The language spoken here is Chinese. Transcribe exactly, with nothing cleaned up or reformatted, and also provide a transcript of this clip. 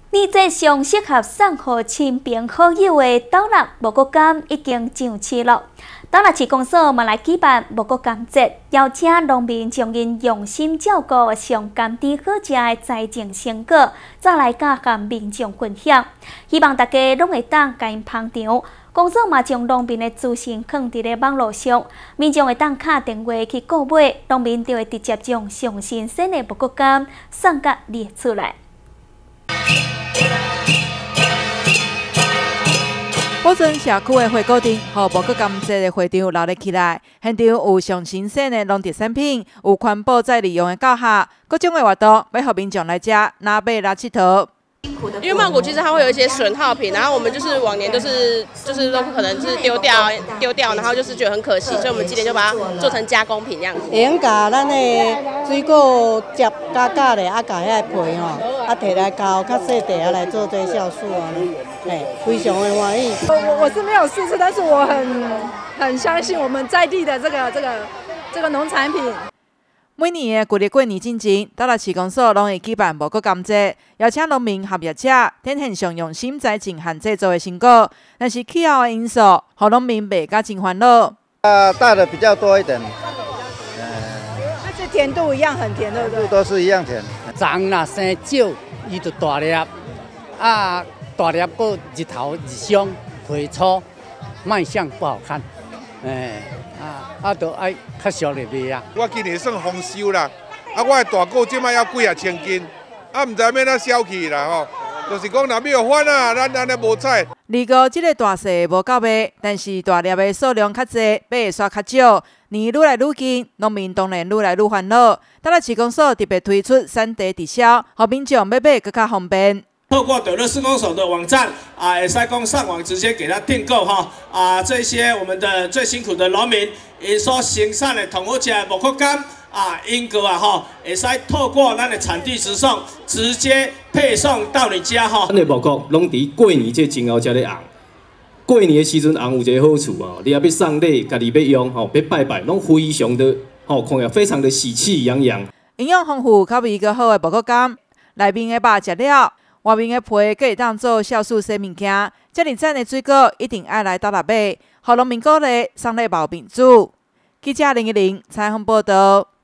呢只上适合送予亲朋好友的斗六木果柑已经上市了。斗六市公所嘛来举办木果柑节，邀请农民将因用心照顾上甘甜好食的栽种成果，再来甲甲民众分享。希望大家拢会当甲因捧场。公所嘛将农民的资讯放伫咧网络上，民众会当打电话去购买，农民就会直接将上新鲜的木果柑送甲列出来。 保存社区的火锅店和木果柑节的会场闹热起来，现场有上新鲜的农特产品，有环保再利用的教学，各种的活动要让民众来吃，拿买来佚佗。 因为曼谷其实它会有一些损耗品，然后我们就是往年都是就是都可能是丢掉丢掉，然后就是觉得很可惜，所以我们今年就把它做成加工品这样子。 会用甲咱的水果接加加的，啊，甲遐皮吼，啊摕来交较细地啊来做做酵素啊，嘿，非常的欢喜。 我我是没有试吃，但是我很很相信我们在地的这个这个这个农产品。 每年的旧历过年之前，斗六市公所拢会举办木果柑节，邀请农民合业者展现上用心栽种和制作的成果。但是气候的因素，让农民卖甲真烦恼。 啊，大的比较多一点。 嗯，那这甜度一样很甜，对不对？ 都是一样甜。 长啦生少，伊就大粒，啊大粒个日头日伤，皮粗，卖相不好看，哎。啊，啊，都爱较俗入去啊！ 我今年算丰收啦，啊，我的大果即摆还几啊千斤，啊，唔知要哪销去啦吼，就是讲若没有翻啊，咱安尼无采。 二哥即个大细无够卖，但是大粒的数量较济，买的煞较少，年愈来愈近，农民当然愈来愈烦恼。斗六市公所特别推出产地直销，互民众买买更较方便。 透过德乐市公所的网站啊，也使讲上网直接给他订购哈啊，这些我们的最辛苦的农民，因所生产的同好吃的木果柑啊，因个啊哈，也使透过咱的产地直送，直接配送到你家哈。 咱的木果拢伫过年这前后才咧红，过年的时阵红有一个好处哦，你也要送礼，家己要用吼，要拜拜，拢非常的吼，看起来非常的喜气洋洋。 营养丰富、较味个好的木果柑，内面的肉食了。外面的皮可以当做酵素洗物件，遮尔赞的水果一定爱来斗六买，互农民鼓励送礼貌民主。记者林一玲采访报道。